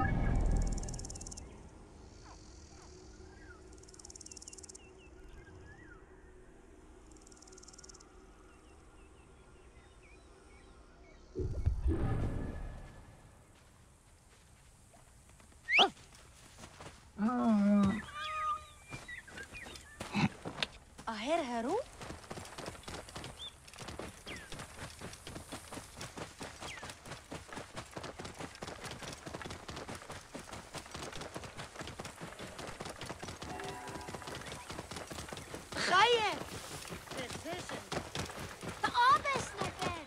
Aher Haru? Chayef! Physician! The office, Nefed!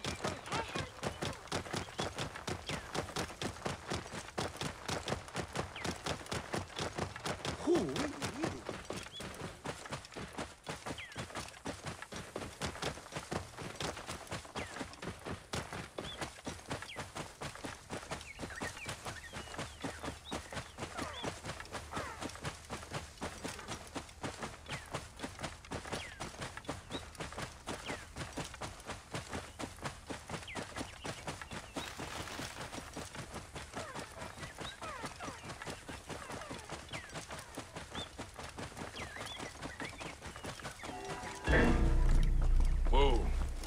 Whoa.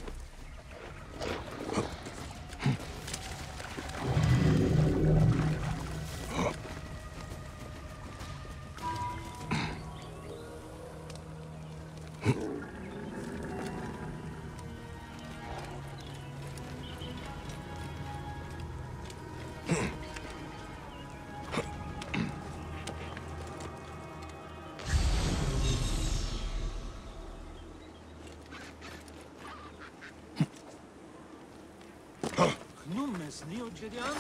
Neo Gideon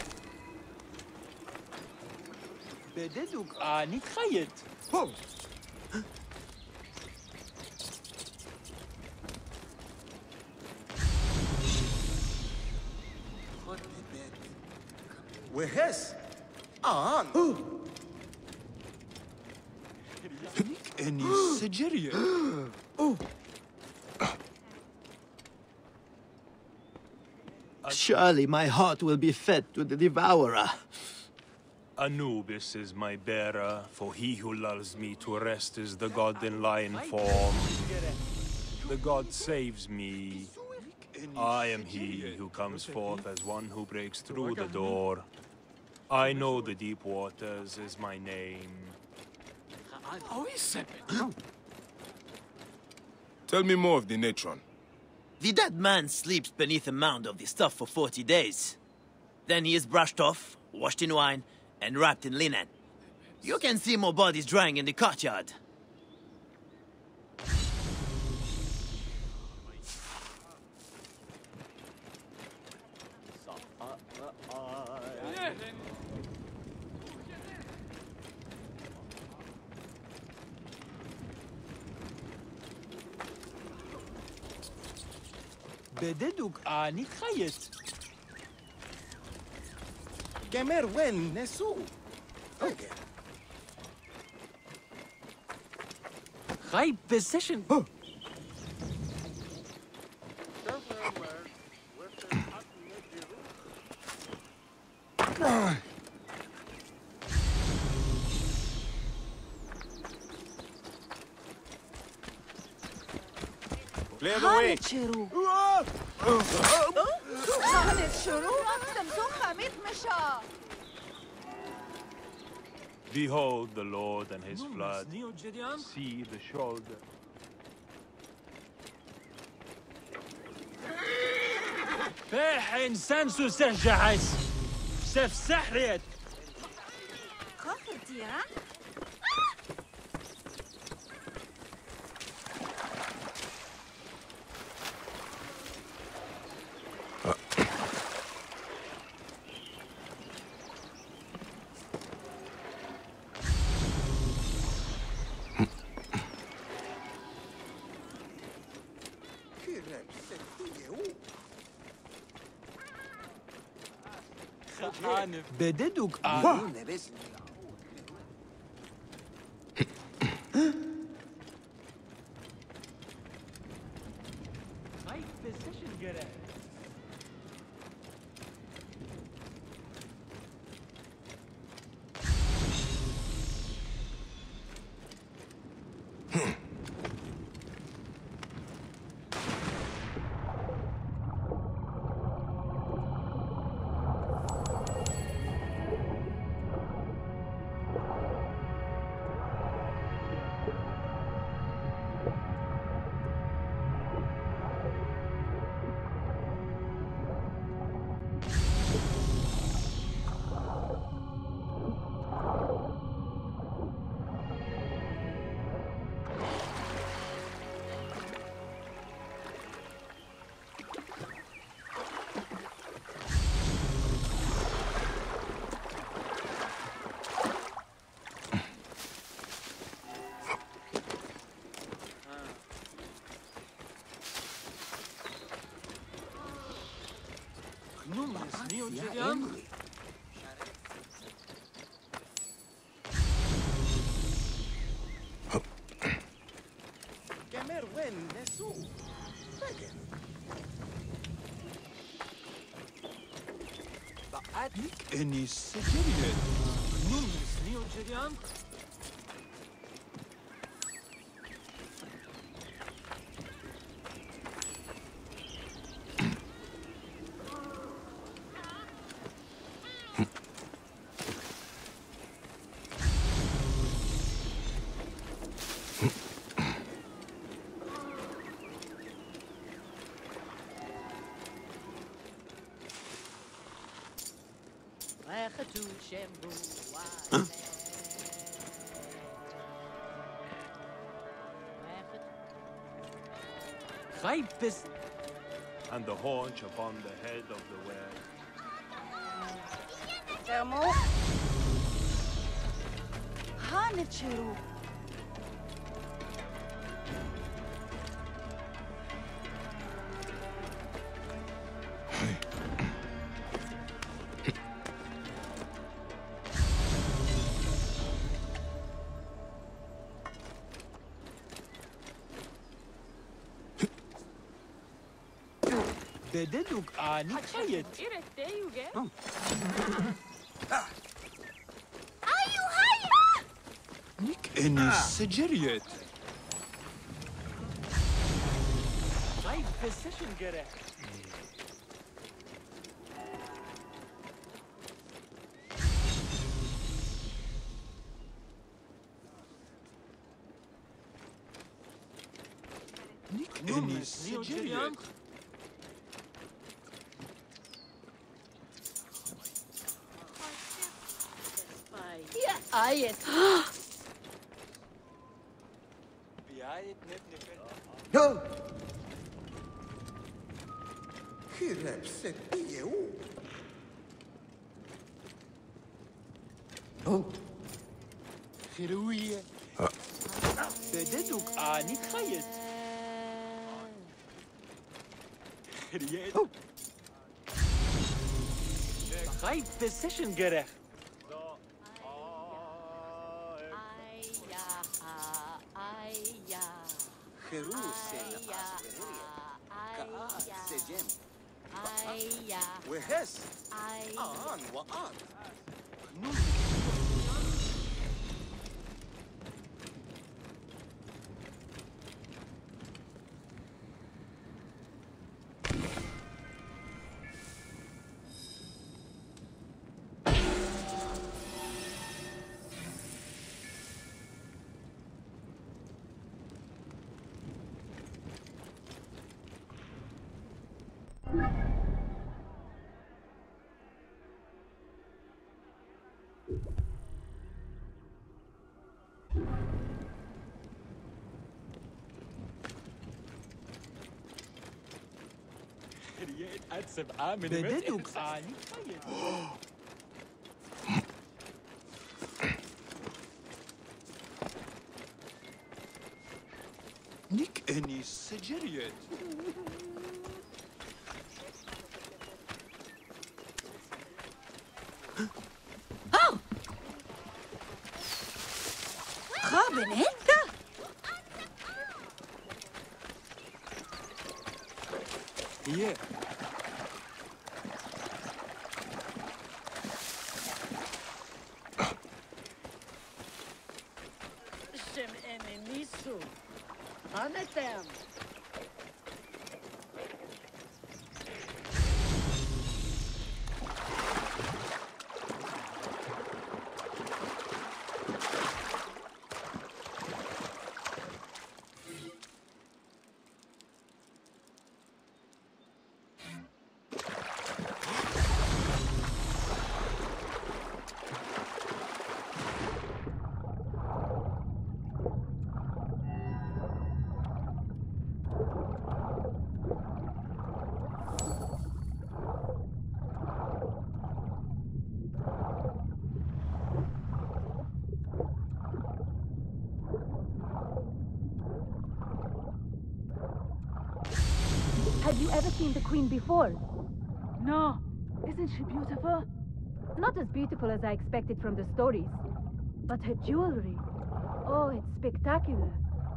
بددوك نتخيط هو وهس اني سجريه Surely my heart will be fed to the devourer. Anubis is my bearer, for he who lulls me to rest is the god in lion form. The god saves me. I am he who comes forth as one who breaks through the door. I know the deep waters is my name. Tell me more of the Natron. The dead man sleeps beneath a mound of the stuff for 40 days. Then he is brushed off, washed in wine, and wrapped in linen. You can see more bodies drying in the courtyard. بددوك نتخيط كمر وين نسو خايب position Clear the way. شروق شروق سمسم خميت مشى Behold the Lord and his flood. Neo Gideon See the shoulder. فاح انسان سجعس سف سحريت خافرتي ها بددوك Kemer wen nesu. Tegen. إني سجلت نوم سنيو جريان خايب بس And the haunch upon the head of the well. ترمو هانت شروع بددك آني خيط نيك إني سجلت خايب بسشن قرأ نيك إني سجلت يا آيت بيايت نبني Yo! Hirep set eu. Oh. خروية بددك آني خيط خريت خايب بسشن قرأ Jerusalem. Sejem. Wehes. An wa an. خريت أتسب آمن بددك آني خيط نيك إني سجلت خابن انت هي Shem enemisu. Anetem. Had you ever seen the Queen before? No, Isn't she beautiful? Not as beautiful as I expected from the stories. But her jewelry... Oh, it's spectacular.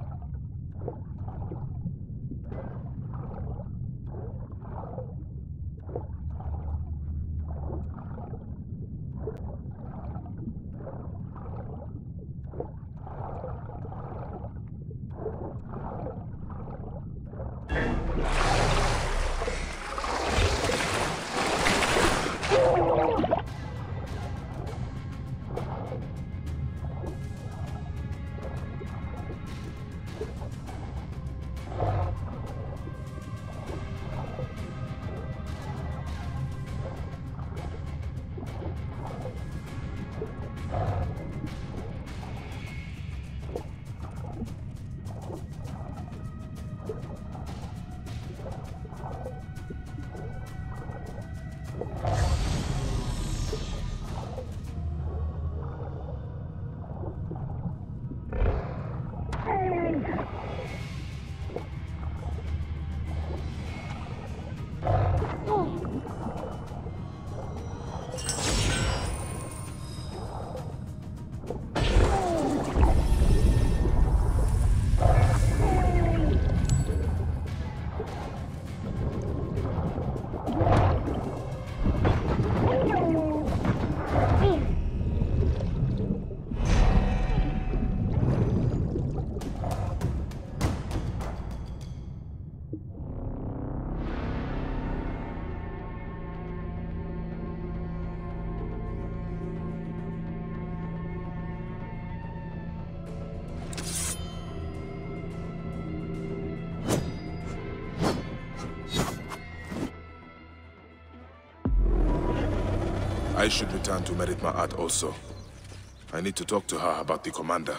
I should return to Merit Ma'at also. I need to talk to her about the commander.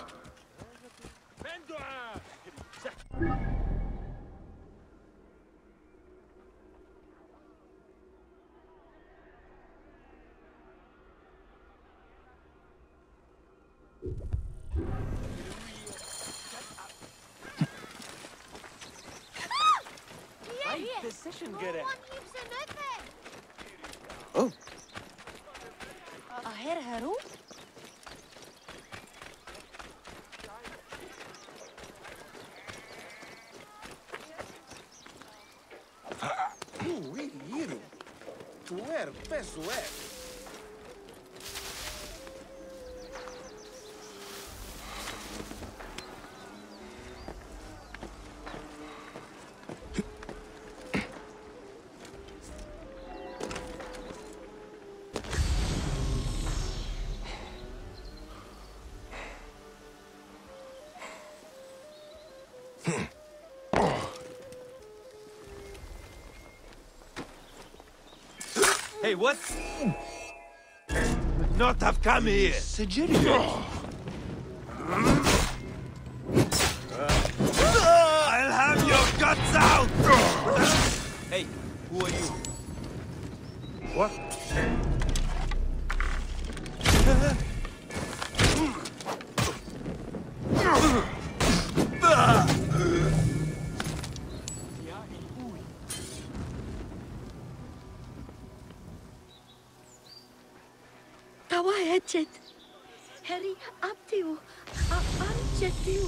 Right decision, Gere. Oh, Aher Haru? Iru. Tuer pesuer. Hey, what? Would not have come here. I'll have your guts out! Hey, who are you? What? Tawa Echet. Harry, Abtiu. Amchetiu.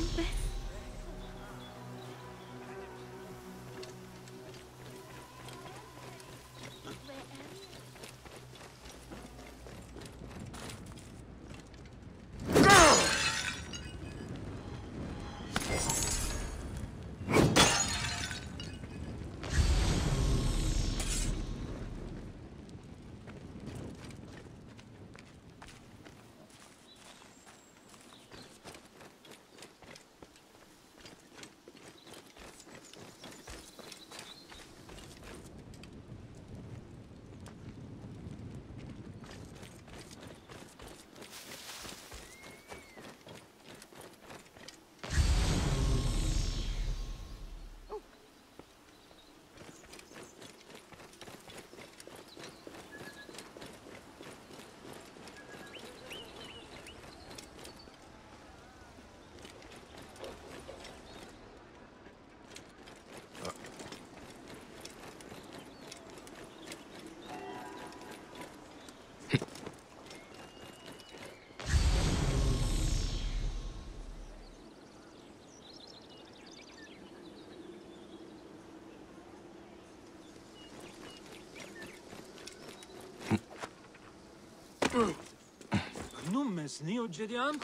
Nummes neo Gideon?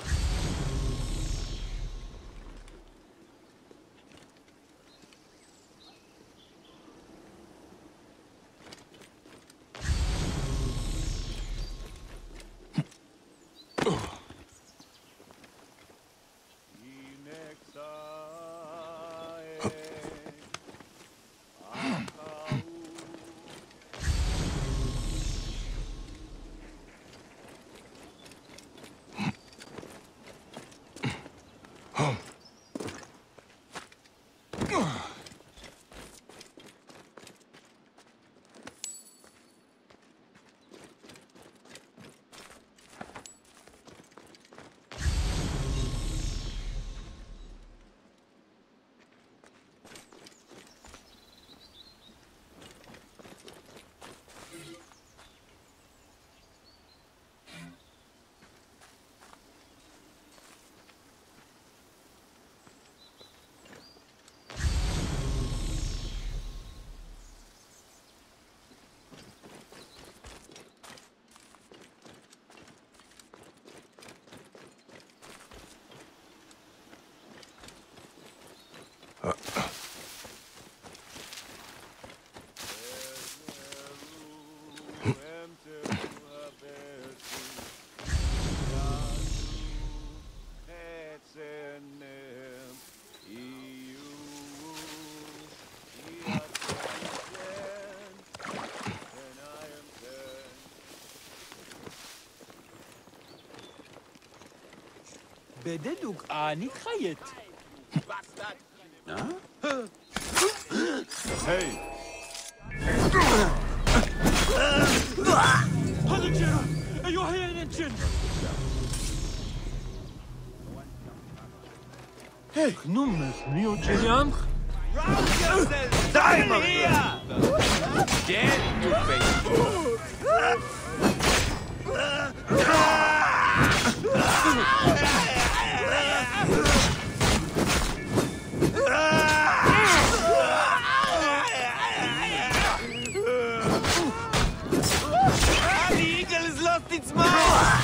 بددوك آني خيط. Hey! هذا الجن! أيها هي الجن! Hey! Nummes neo Gideon? Die, Maria! Get to face! The eagle has lost its mind!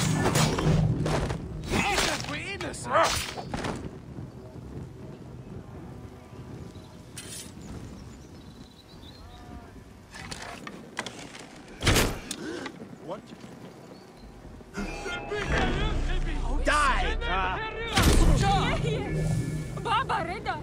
Baba, Reda!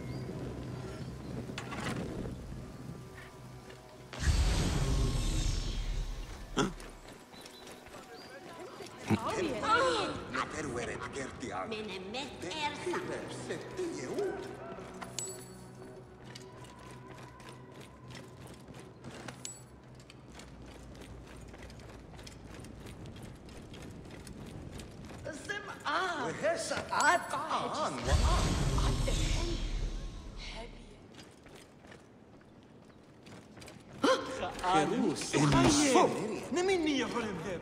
نمني يا حلم هيب.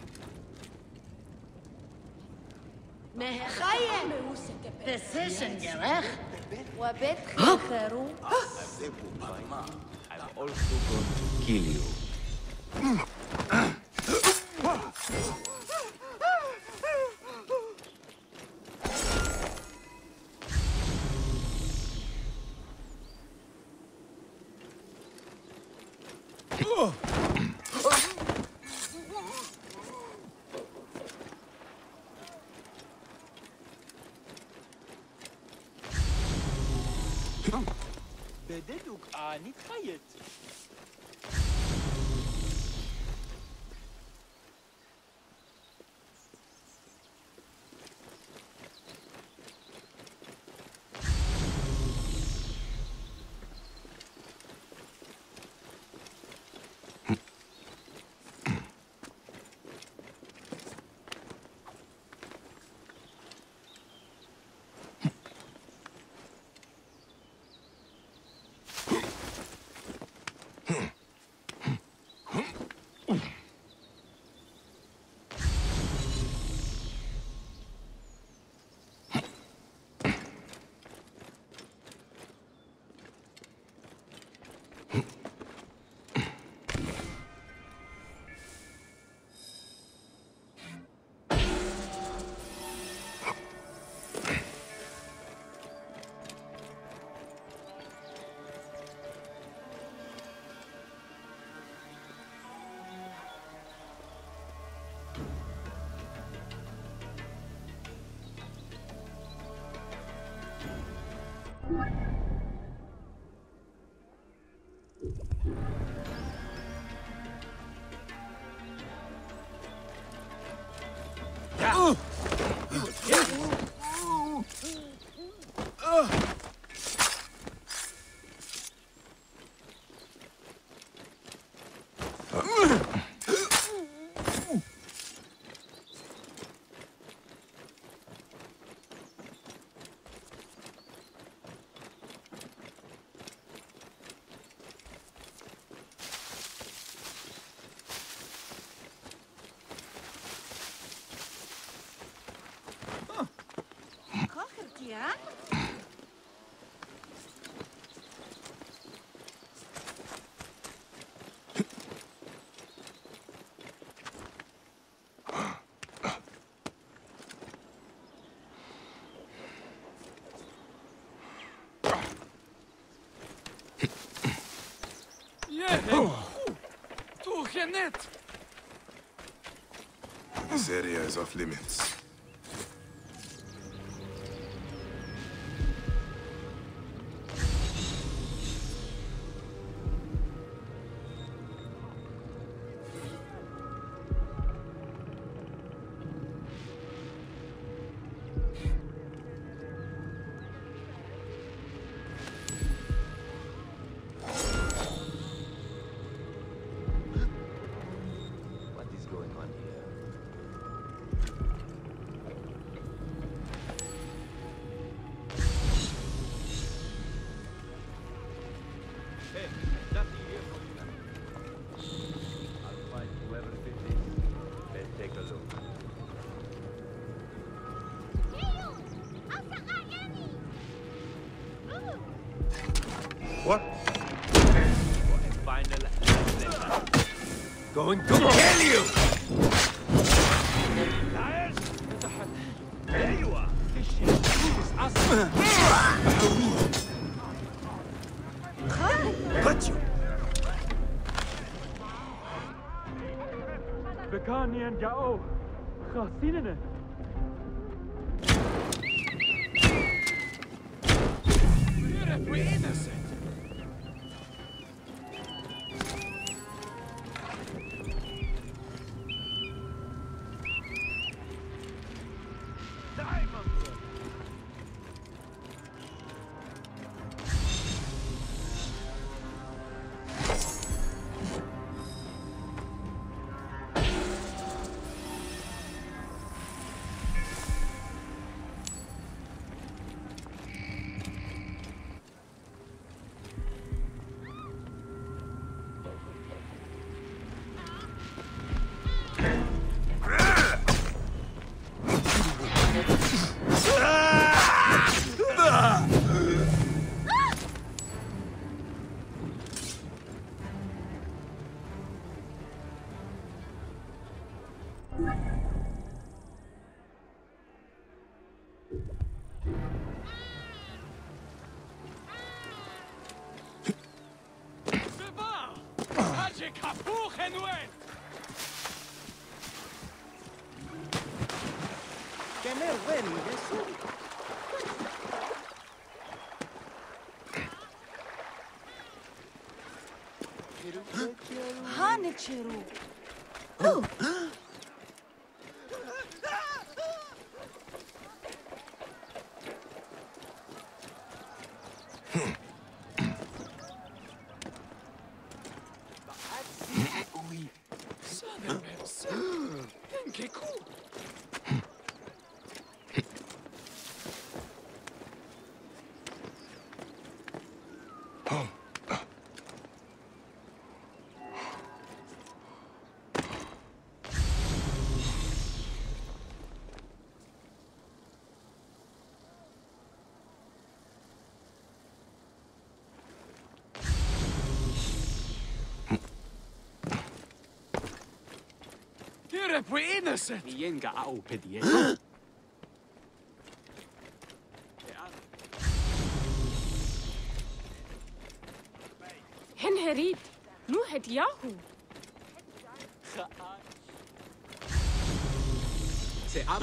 مهخيم تسيشن جراخ وبيت خيرو I'm also going to kill you. بددوك آني خيط. This area is off limits. What? Going to kill you! There you are! Got you! Bekani and Gao. Chasinene. We're innocent! Hanicheru. We're innocent! Yenga au pedie. هن هريب نوهد ياهو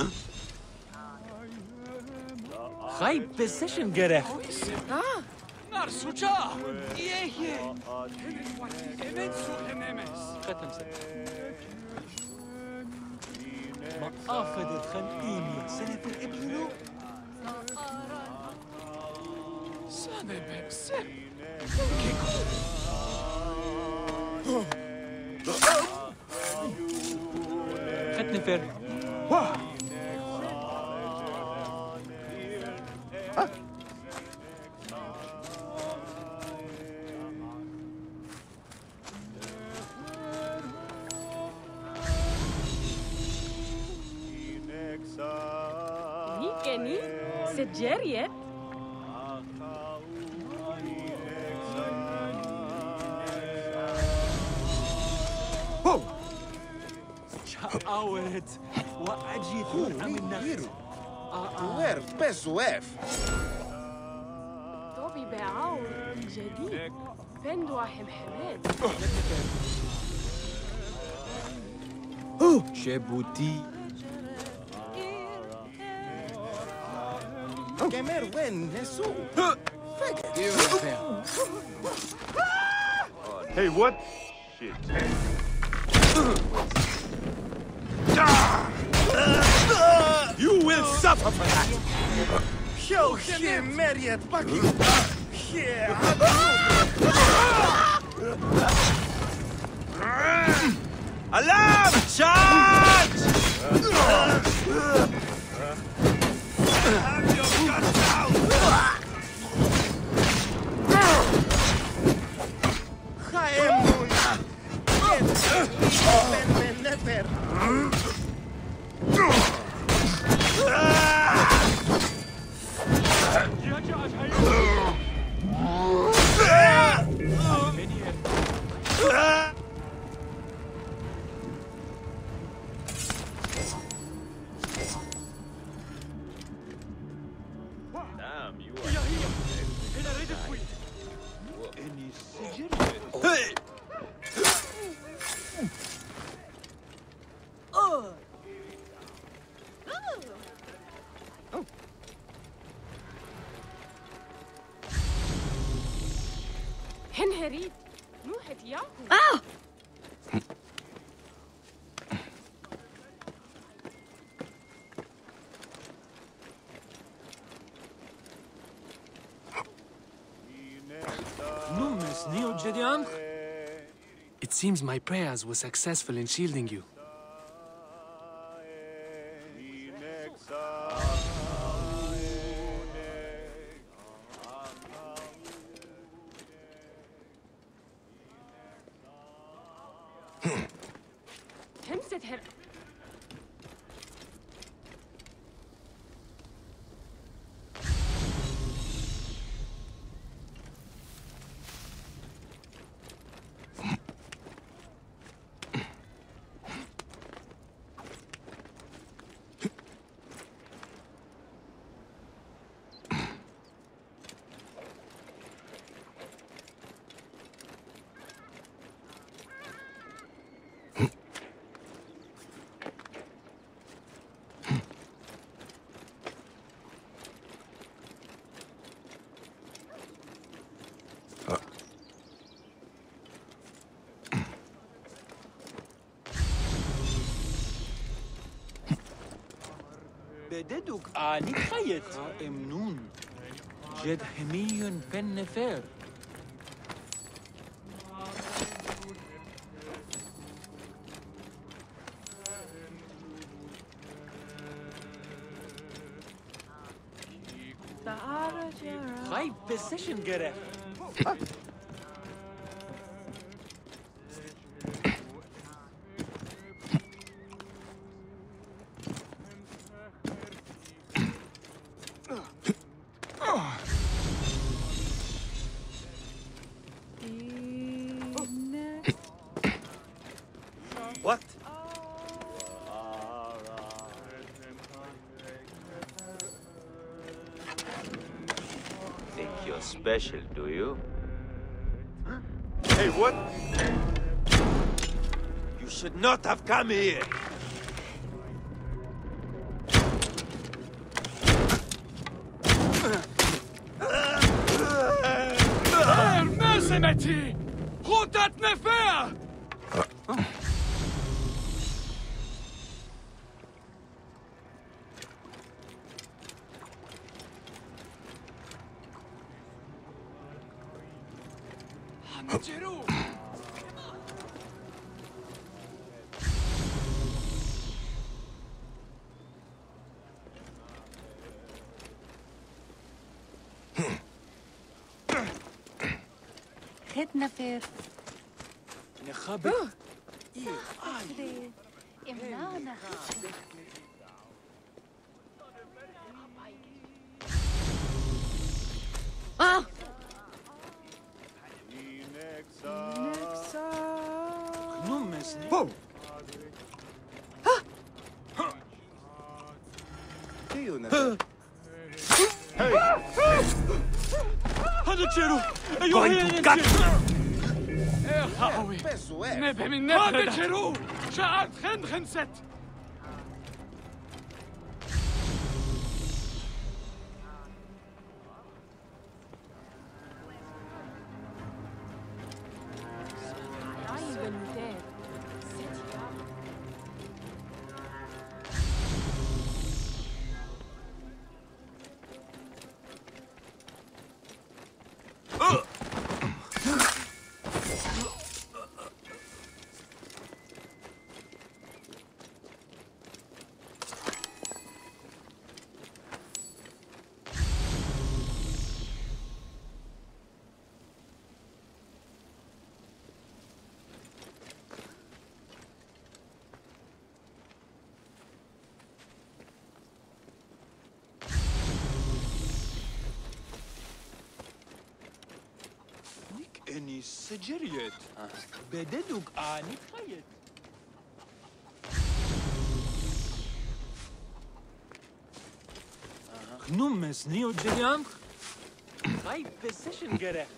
Chai position gerecht. Arsucha! Yehe! Emensu Henemes! ختم ما آفدت خلقيني سنة الإبلو سنة بمسك ختم فير Kenny, c'est Jerriet. شعاوت وأجيت من النخل توير بزوف طوبي بعاو جديد. فندوا حمحمات. جيبوتي كمر وين نسو Hey, what? Shit. You will suffer for that. Show him Marriott Bucky. Alarm! Charge! Have your guts out! هنهريد نوحة ياهو. It seems my prayers were successful in shielding you. همسة هر بددك آني خيط امنون جد همي بن نفر خايف بسيشن جرف What? Think you're special, do you? Hey, what? You should not have come here. عاصمتي غوتة نفير. خد نفر نخبط امنعنا فو هذا تشيرو ايوه هي يا خاوي نبه من نبه هذا تشيرو شعرت خنست اني سجريت بددوك اني خيت خنوم مسني ودريام خايف بسيشن جره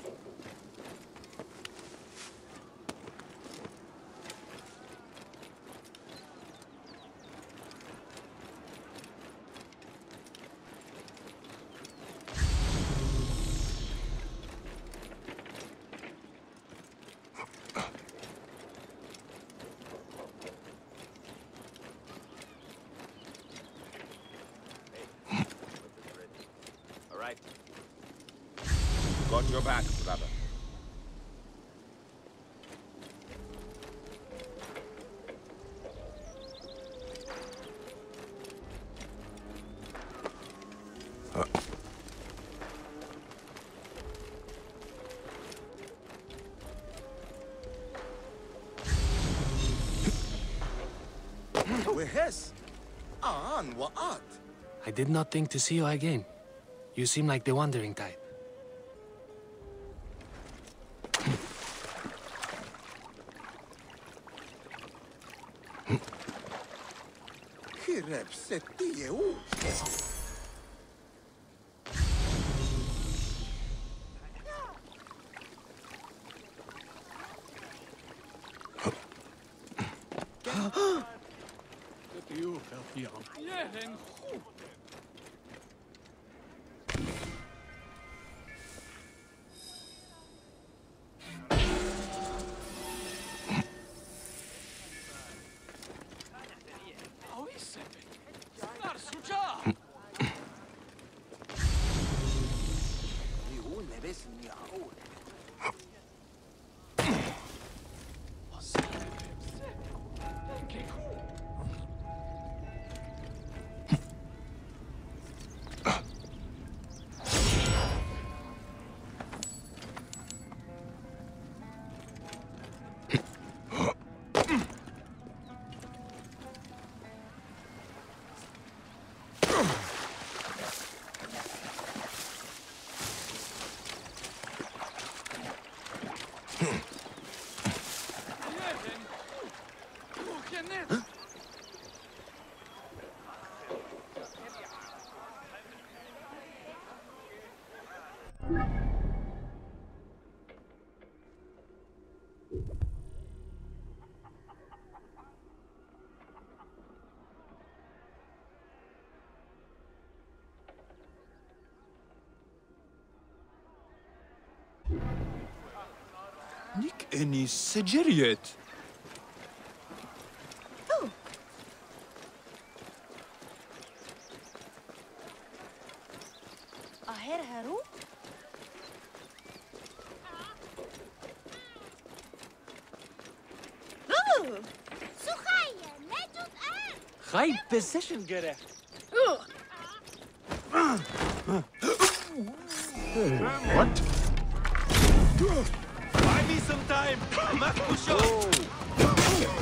Got your back, brother. I did not think to see you again. You seem like the wandering type. Nick eni sejeriet. Aher haru? High position gerecht. What? Buy me some time. Mach push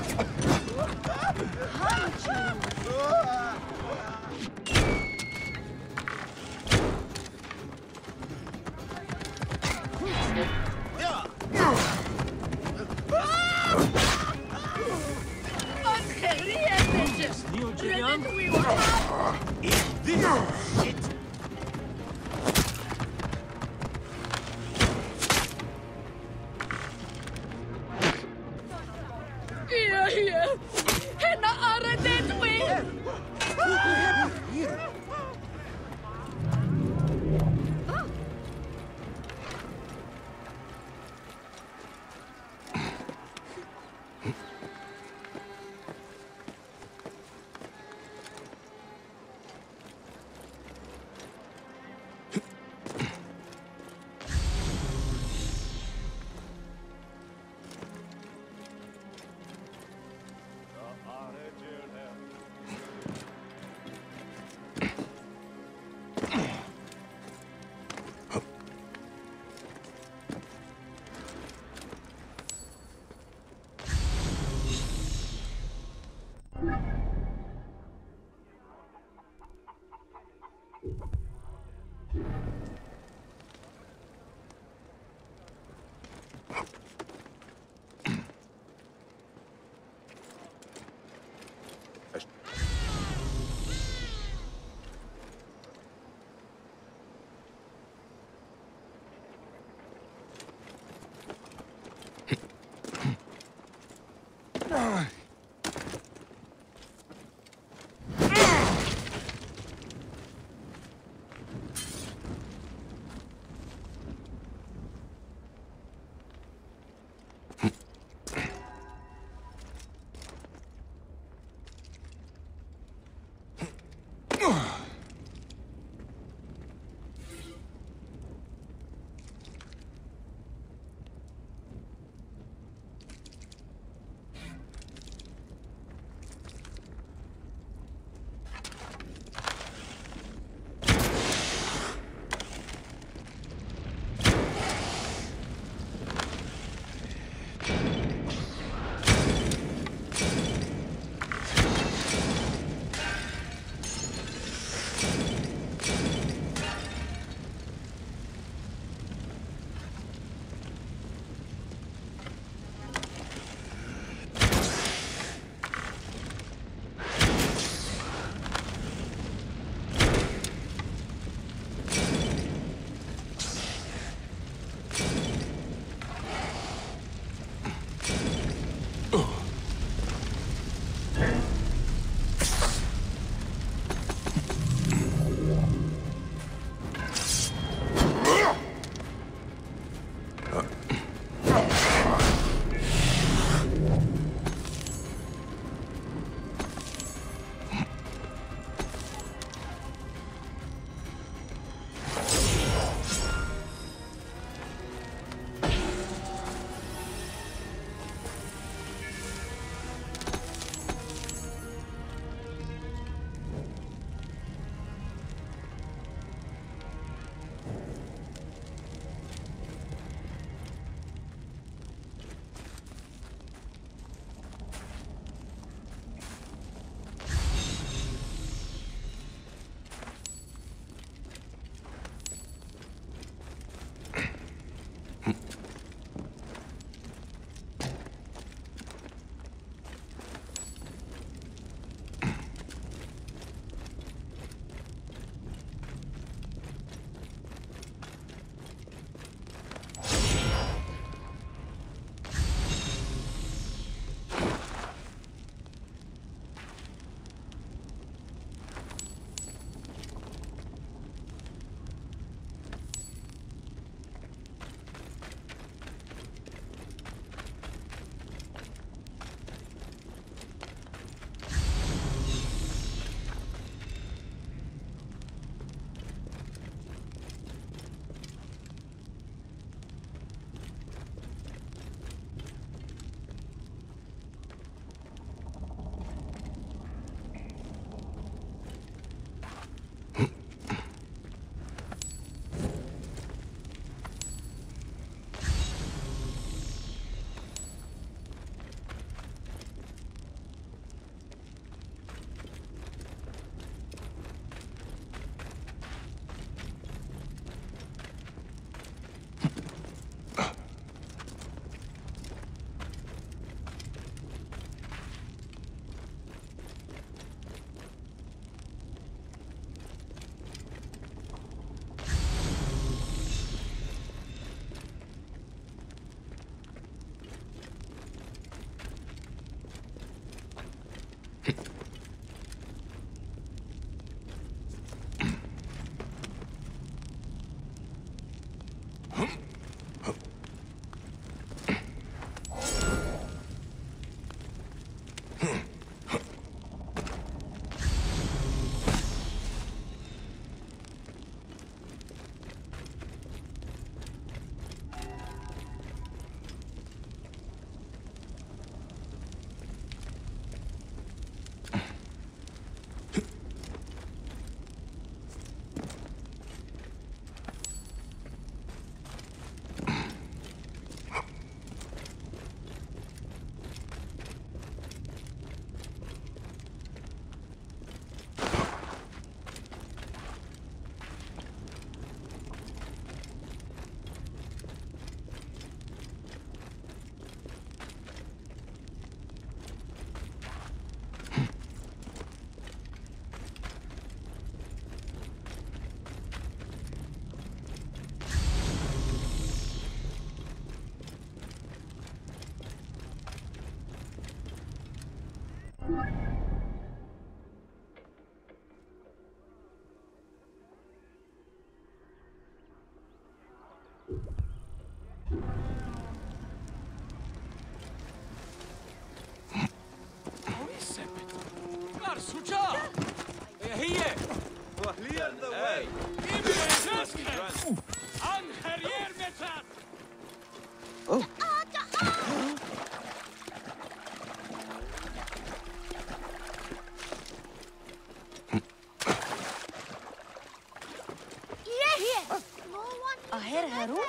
Aher Harun?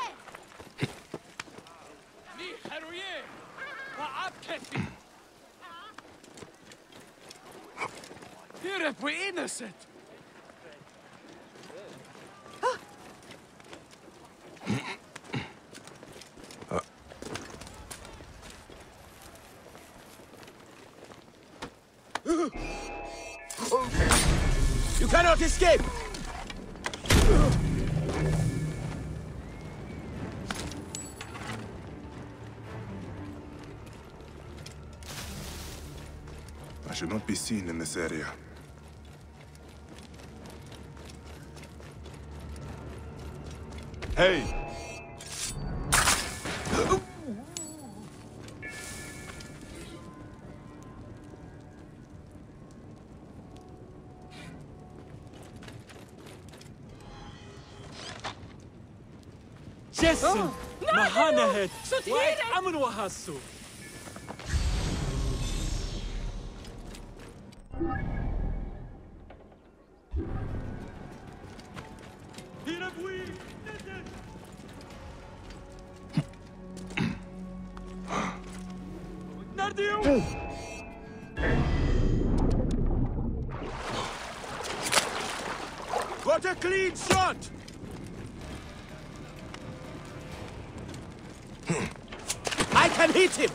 You cannot escape! I should not be seen in this area. Hey! جسم مهانهت وأمن وهاسو What a clean shot! I can hit him!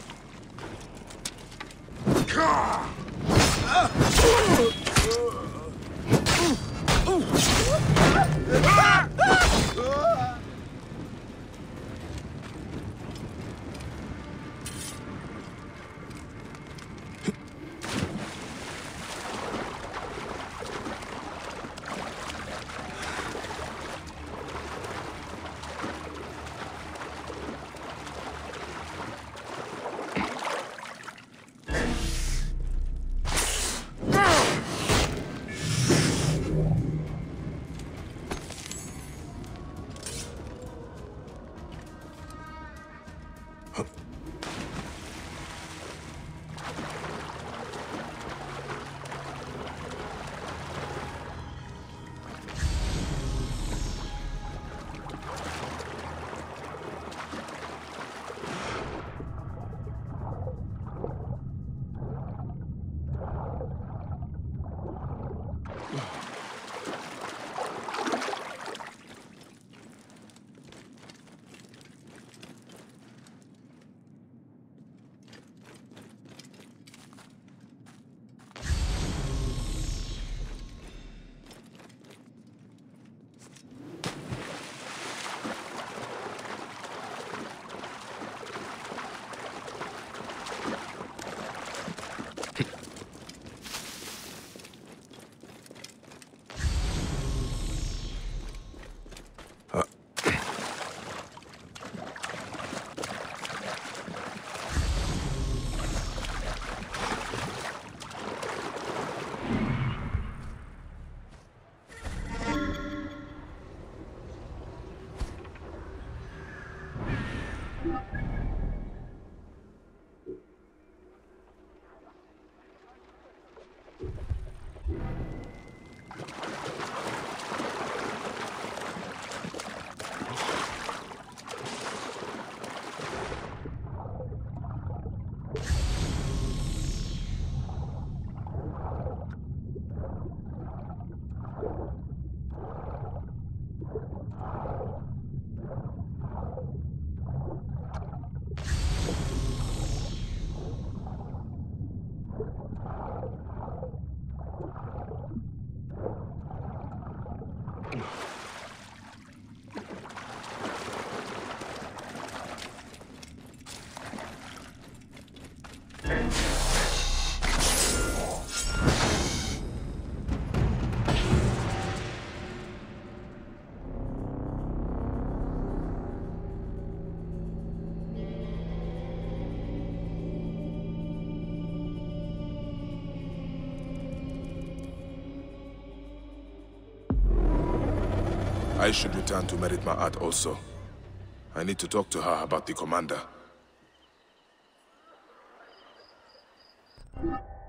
I should return to Merit Ma'at also. I need to talk to her about the commander.